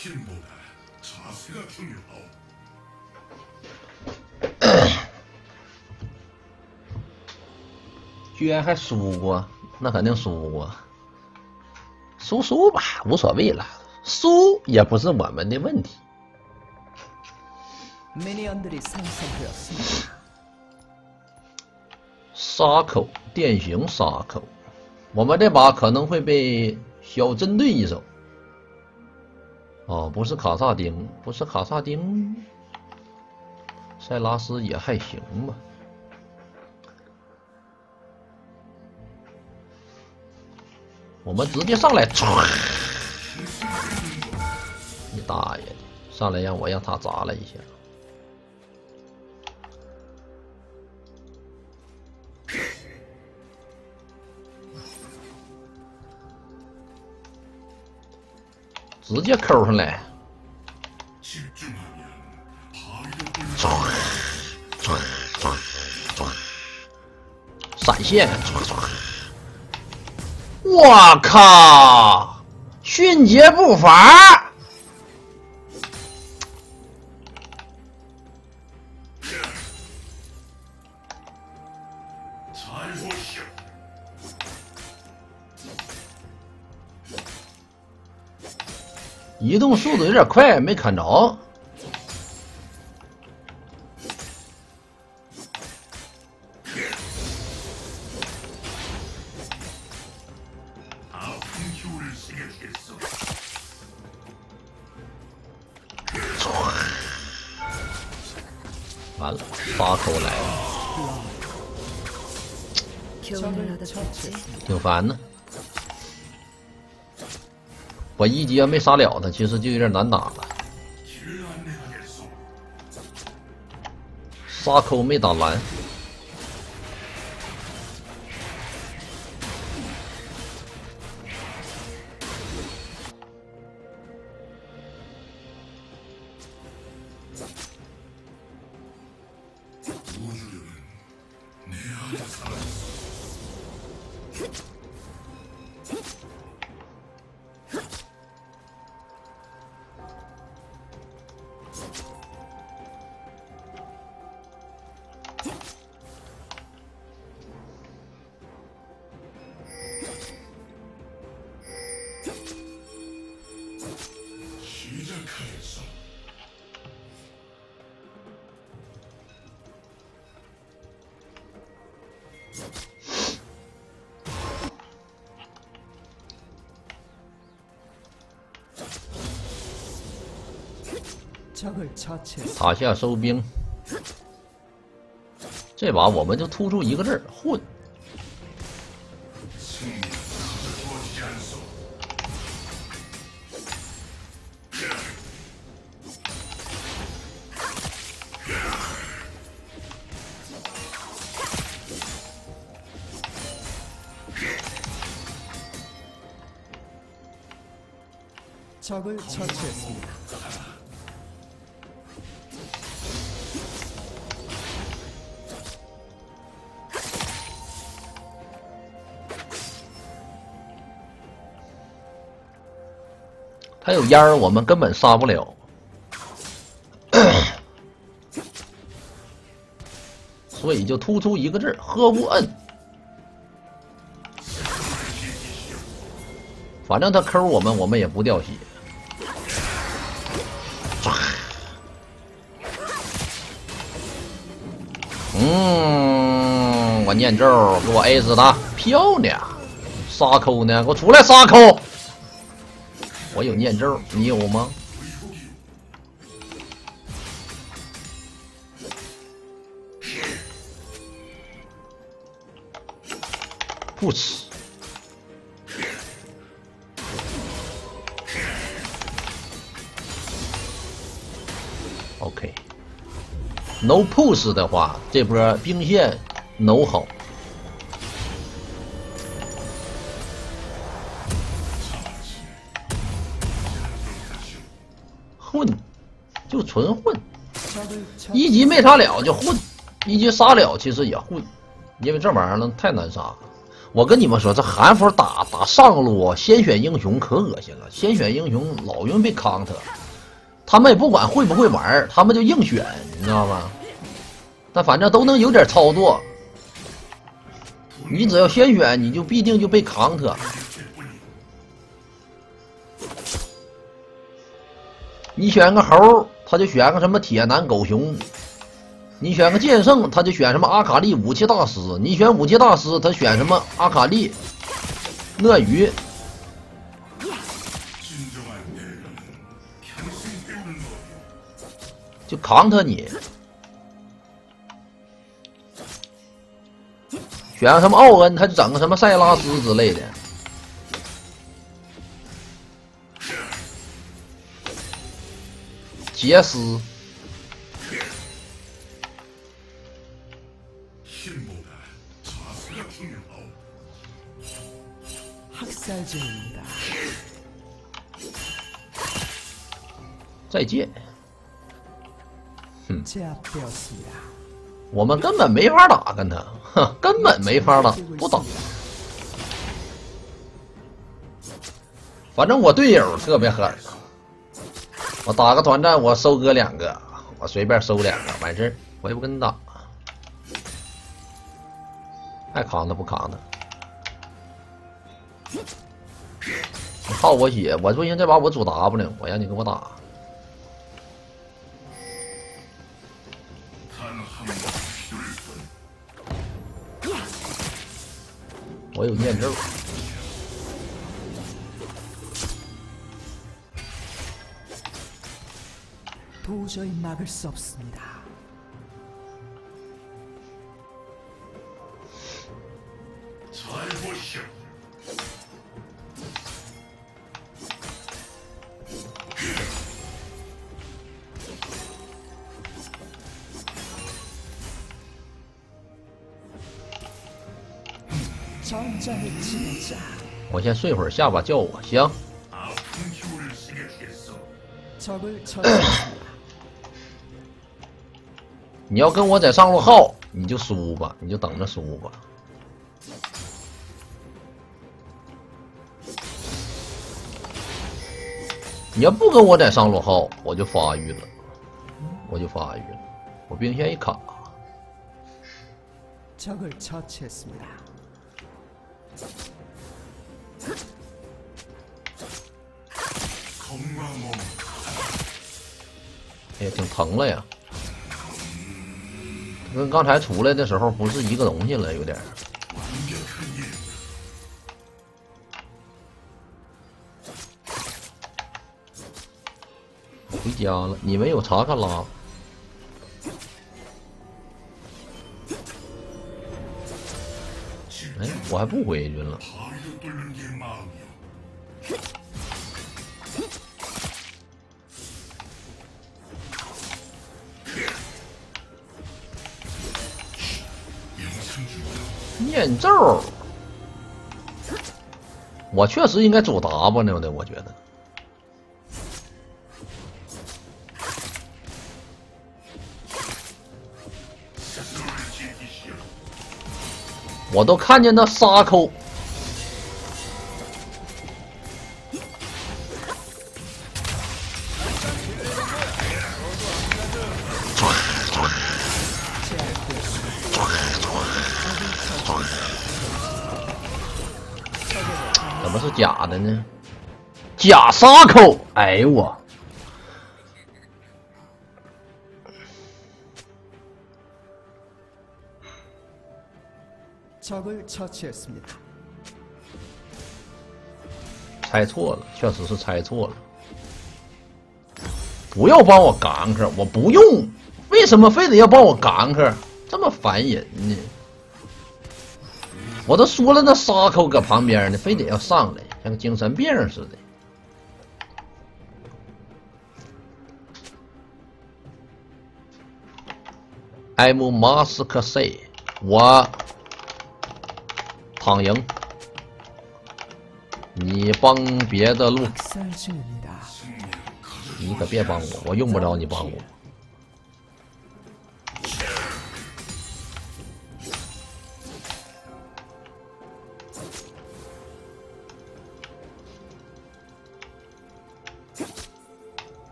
居然还输过，那肯定输过。输吧，无所谓了，输也不是我们的问题。沙口电刑沙口，我们这把可能会被小针对一手。哦，不是卡萨丁，不是卡萨丁，塞拉斯也还行吧。我们直接上来，你大爷的！上来让他砸了一下。直接扣上来，闪现，我靠！迅捷步伐，移动速度有点快，没砍着。完了，八口来了，挺烦的。我一级要没杀了他，其实就有点难打了。沙口没打蓝。塔下收兵，这把我们就突出一个字儿：混。 적을 처치했습니다. 他有烟儿，我们根本杀不了，所以就突出一个字：喝不摁。反正他抠我们，我们也不掉血。我念咒，给我 A 死他，漂亮！沙口呢？给我出来，沙口！我有念咒，你有吗？不吃。OK。No push 的话，这波兵线 no 好。混，就纯混。一级没杀了就混，一级杀了其实也混，因为这玩意儿呢太难杀了。 我跟你们说，这韩服打上路先选英雄可恶心了，先选英雄老容易被 counter， 他们也不管会不会玩，他们就硬选，你知道吗？但反正都能有点操作，你只要先选，你就必定就被 counter。你选个猴，他就选个什么铁男狗熊；你选个剑圣，他就选什么阿卡丽武器大师；你选武器大师，他选什么阿卡丽鳄鱼。就扛他你，选个什么奥恩，他就整个什么塞拉斯之类的。杰斯， 학살 중입니다. 再见。 제압되었습니다. 我们根本没法打，跟他，哼，根本没法打，不打。反正我队友特别狠，我打个团战，我收割2个，我随便收2个，完事儿，我也不跟你打，爱扛他不扛他。你耗我血，我不行，这把我主 W， 我让你给我打。 我有念咒， 도저히 막을 수 없습니다. 잘 보시오. 전장의 지배자. 我先睡会儿，下把叫我行。 아픈 힘을 쓰겠어. 적을 처치했습니다. 你要跟我在上路耗，你就输吧，你就等着输吧。你要不跟我在上路耗，我就发育了，我就发育了，我兵线一卡。 적을 처치했습니다. 건강몸 哎呀，挺疼了呀，跟刚才出来的时候不是一个东西了，有点。 완벽한 일. 回家了，你们有查看拉？哎，我还不回去了。 다리를 뚫는 게 마음이오. 영상 중 念咒，我确实应该走 W 的，我觉得。 스스로를 지키시오. 我都看见那沙扣，怎么是假的呢？假沙扣！哎呦我！ 적을 처치했습니다. 猜错了，确实是猜错了。不要帮我gank，我不用，为什么非得要帮我gank？这么烦人呢？我都说了，那沙口搁旁边呢，非得要上来，像个精神病似的。I'm Mask C， 我躺赢。 你帮别的路， 학살 중입니다. 你可别帮我，我用不着你帮我。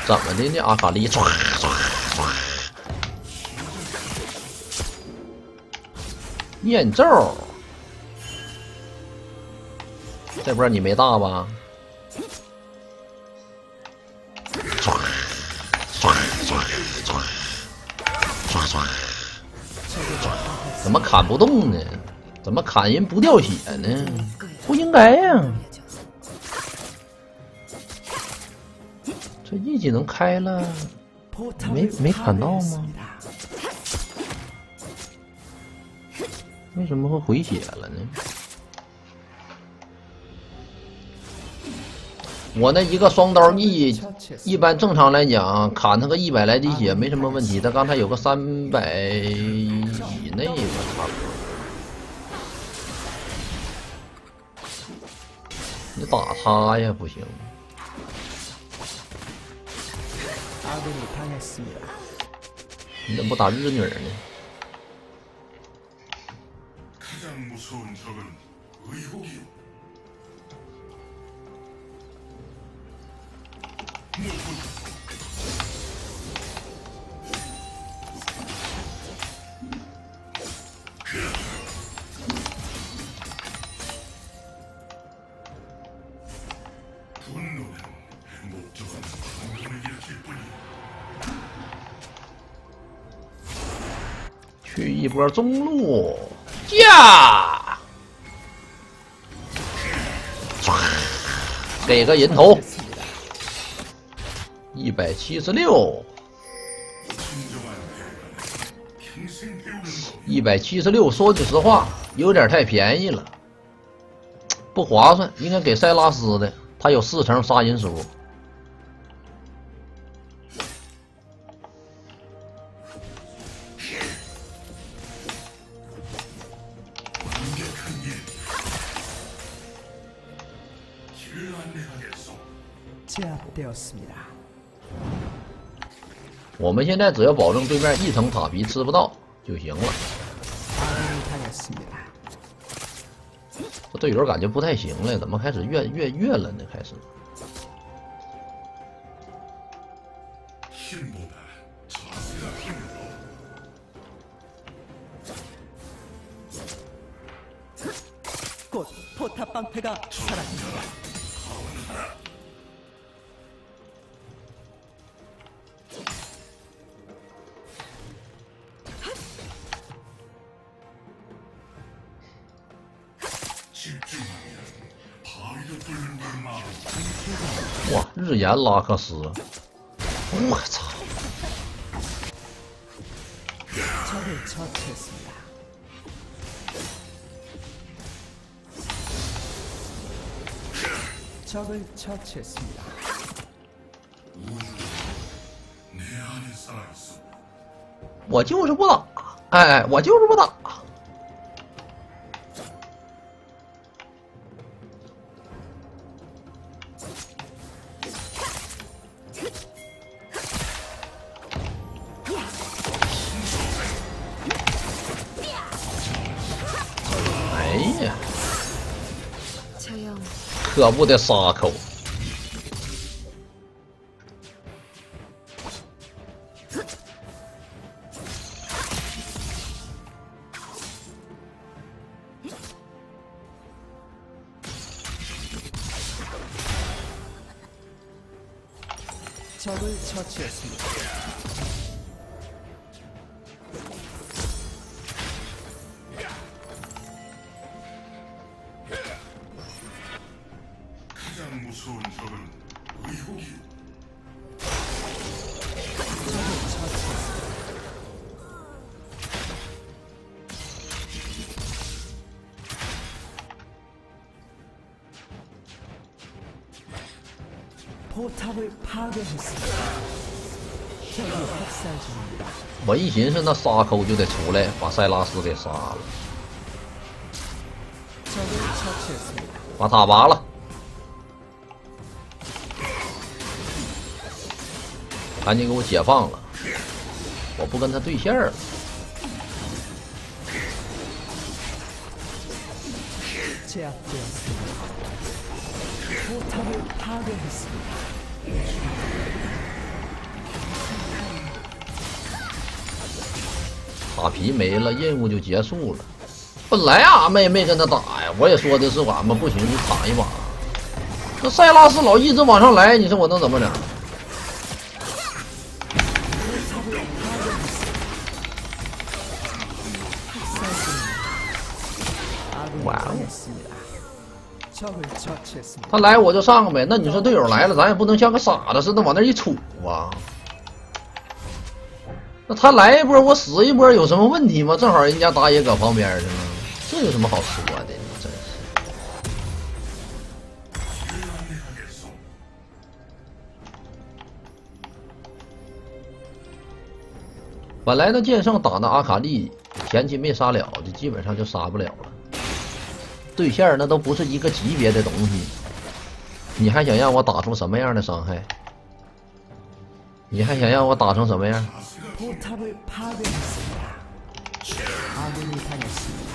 怎么的呢？阿卡丽唰唰唰，念咒，这波你没大吧？唰唰唰唰唰唰，怎么砍不动呢？怎么砍人不掉血呢？不应该呀！这一技能开了，没砍到吗？为什么会回血了呢？我那一个双刀一般正常来讲砍他个100来滴血没什么问题，他刚才有个300以内吧，差不多。你打他呀，不行。 你怎么不打日女呢？ 가장 무서운 적은 의혹이요. 분노는 목적은 분노를 일으킬 뿐이야. 去一波中路，驾！给个人头，176，176，说句实话，有点太便宜了，不划算，应该给塞拉斯的，他有40%杀人数。 제압되었습니다. 我们现在只要保证对面一层塔皮吃不到就行了。这队友感觉不太行了，怎么开始越了呢？开始。 곧 포탑 방패가 사라집니다. 와, 日炎拉克斯，我操！ 적을 처치했습니다. 적을 처치했습니다. 我就是不打，哎，我就是不打。 可恶的沙口！ 적을 처치했습니다. 무서운 적은 의혹이요. 포탑을 파괴했습니다. 적이 학살 중입니다. 我一寻思那沙抠就得出来把塞拉斯给杀了， 적을 처치했습니다. 把塔拔了。 赶紧给我解放了！我不跟他对线了。 제압되었습니다. 포탑을 파괴했습니다. 马皮没了，任务就结束了。本来俺们也没跟他打呀，我也说的是俺们不行就砍一把。这塞拉斯老一直往上来，你说我能怎么整？哇哦！ 적을 처치했습니다. 他来我就上呗，那你说队友来了，咱也不能像个傻子似的往那一杵啊。那他来一波，我死一波，有什么问题吗？正好人家打野搁旁边呢，这有什么好说的？真是。本来那剑圣打那阿卡丽前期没杀了的，基本上就杀不了了。 对线那都不是一个级别的东西，你还想让我打出什么样的伤害？你还想让我打成什么样？ 포탑을 파괴했습니다. 아군이 당했습니다.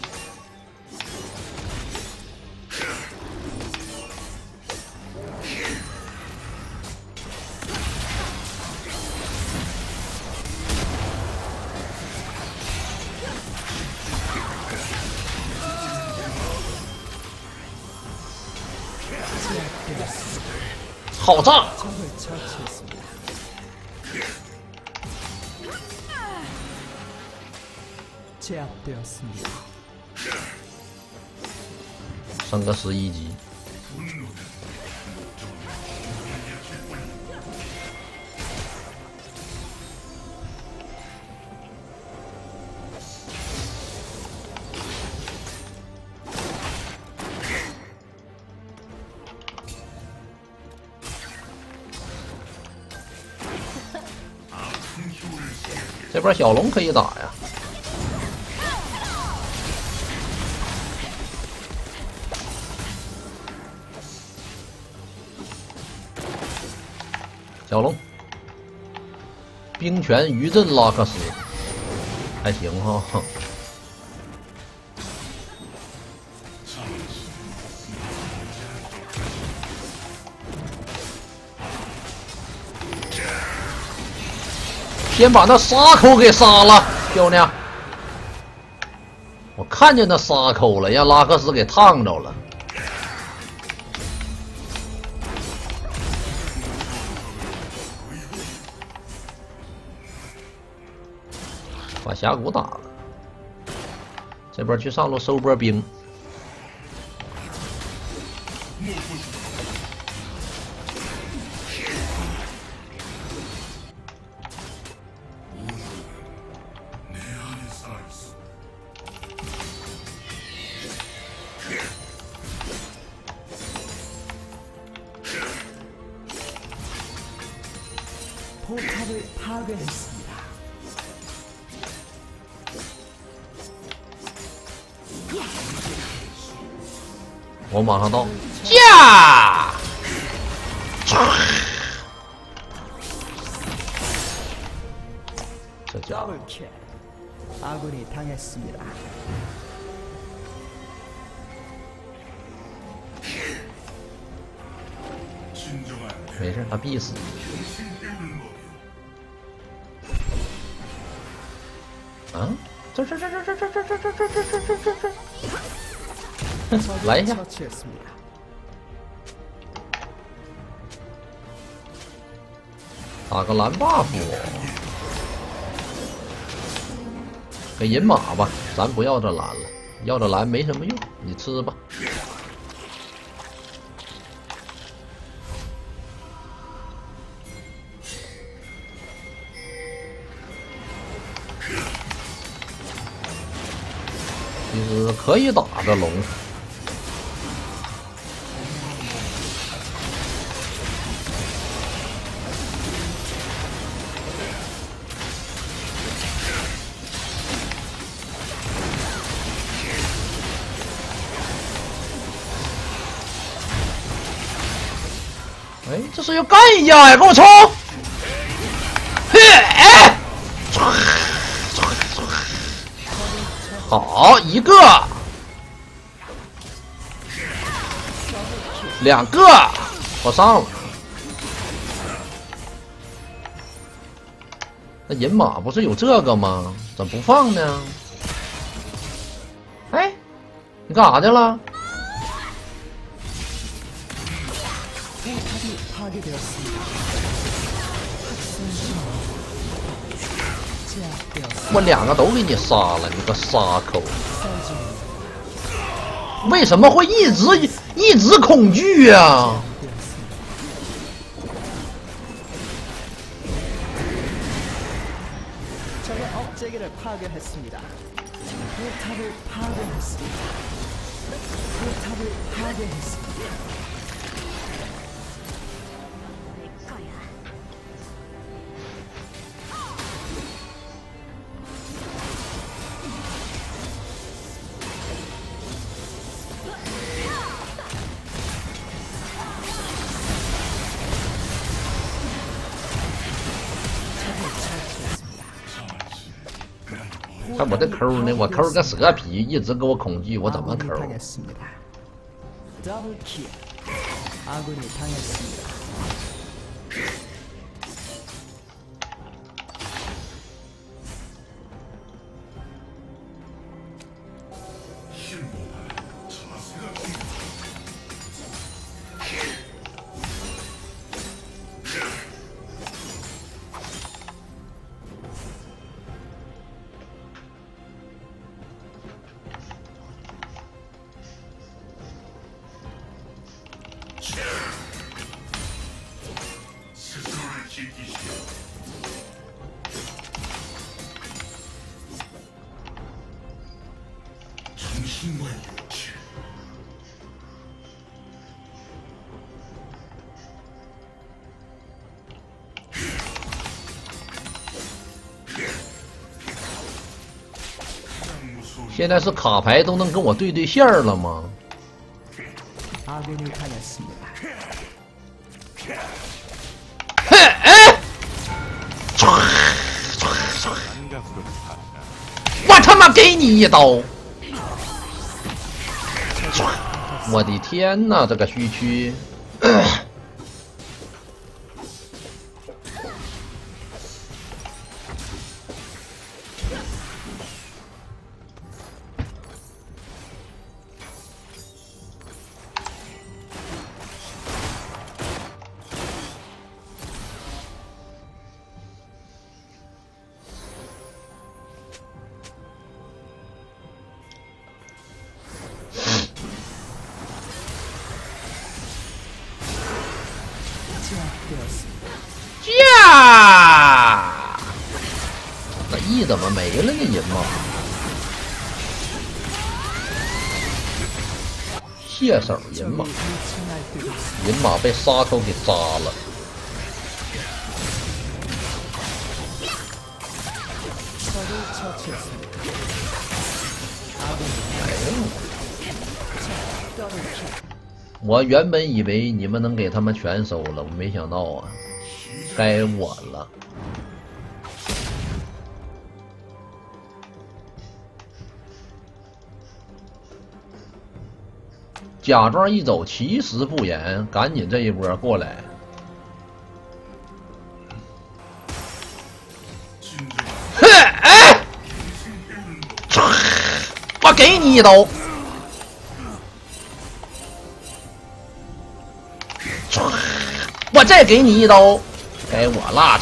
제압되었습니다. 好炸！ 적을 처치했습니다. 제압되었습니다. 升个11级。这边小龙可以打呀。 小龙，冰泉余震拉克斯，还行哈。先把那沙口给杀了，漂亮！我看见那沙口了，让拉克斯给烫着了。 把峡谷打了，这边去上路收波兵。 포탑을 파괴했습니다. 我马上到，驾！这家伙 더블킬. 아군이 당했습니다. 没事，他必死。啊？这。来一下， 처치했습니다. 打个蓝 buff， 给银马吧，咱不要这蓝了，要这蓝没什么用，你吃吧。其实可以打这龙。 哎，这是要干一架呀！给我冲！嘿，哎，好一个，两个，我上了。 那银马不是有这个吗？怎么不放呢？哎，你干啥去了？ 포탑이 파괴되었습니다. 제압되었습니다. 我两个都给你杀了，你个杀口！ 쌀집입니다. 为什么会一直恐惧啊？ 적의 억제기를 파괴했습니다. 포탑을 파괴했습니다. 포탑을 파괴했습니다. 적을 처치했습니다. 看我这抠呢，我抠个蛇皮，一直给我恐惧，我怎么抠？ 아군이 당했습니다. 더블 킬. 아군이 당했습니다. 힘보다 자세가 중요하다. 스스로를 지키시오. 정신과 육체. 가장 무서운 现在是卡牌都能跟我对线了吗？ 아군이 당했습니다. 嘿，哎！我他妈给你一刀！我的天哪，这个虚区！呀！那 E 怎么没了呢？银马，蟹手银马， 银马被沙口给扎了。 적을 처치했습니다. 더블 킬. 我原本以为你们能给他们全收了，我没想到啊，该我了。假装一走，其实不言，赶紧这一波过来。 哼，哎，我给你一刀。 我再给你一刀，该我了。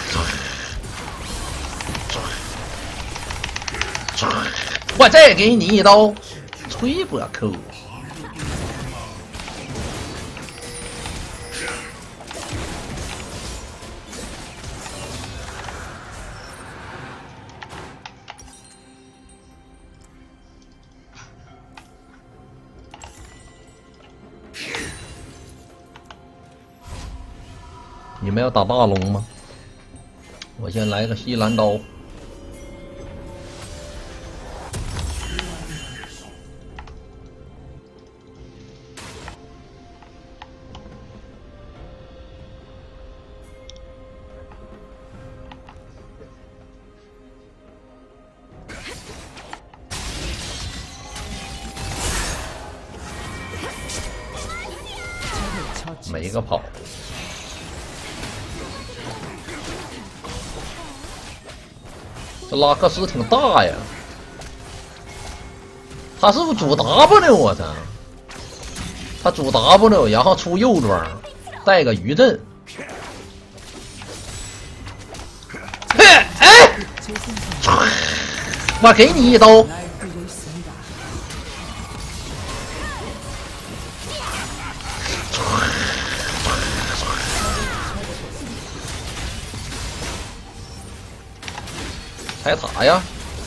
我再给你一刀，吹波扣。你们要打大龙吗？我先来个西兰刀。没个跑。 这拉克斯挺大呀，他是不是主 W？ 我操！他主 W， 然后出右装，带个余震。嘿，哎，我给你一刀。 날뛰고 있습니다. 踩塔呀！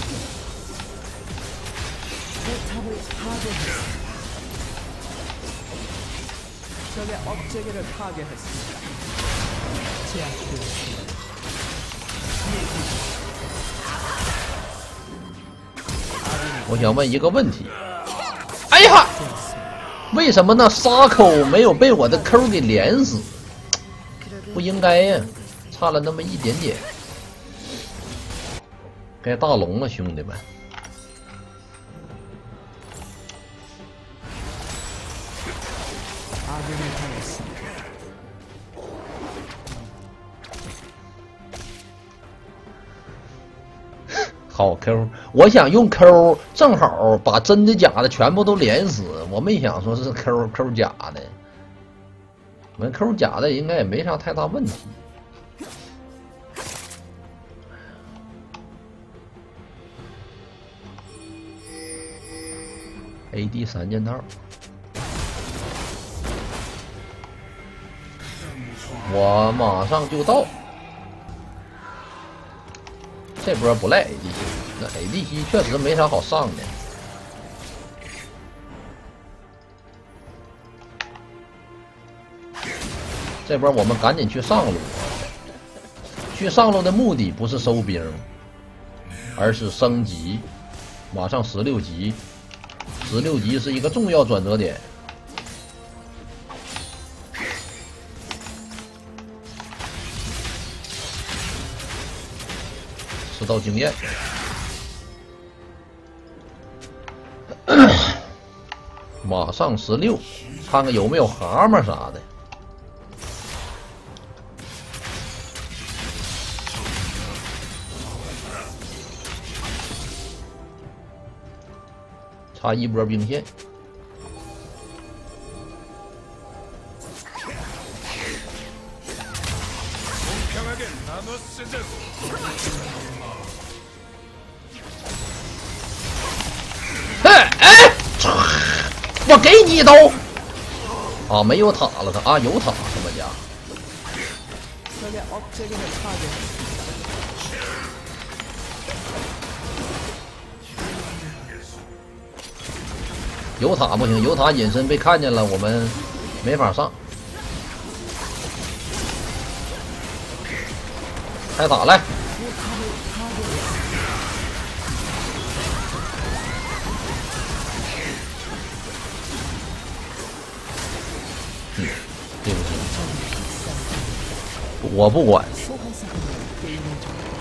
포탑을 파괴했습니다. 적의 업체계를 파괴했습니다. 제압되었습니다. 我想问一个问题，哎呀，为什么那沙口没有被我的 Q 给连死？不应该呀，差了那么一点点。该大龙了，兄弟们！ 아군을 당했습니다. 好 Q， 我想用 Q， 正好把真的假的全部都连死。我没想说是 Q 假的，我们 Q 假的应该也没啥太大问题。AD 3件套，我马上就到。 这波不赖 ADC， 那 ADC 确实没啥好上的。这波我们赶紧去上路，去上路的目的不是收兵，而是升级，马上16级，16级是一个重要转折点。 吃到经验，马上16，看看有没有蛤蟆啥的。差一波兵线。 我给你一刀！啊，没有塔了，他啊有塔，他们家。 적의 업체계를 파괴했습니다. 有塔不行，有塔隐身被看见了，我们没法上。开塔来！对不起，我不管。 소환사가 게임을 중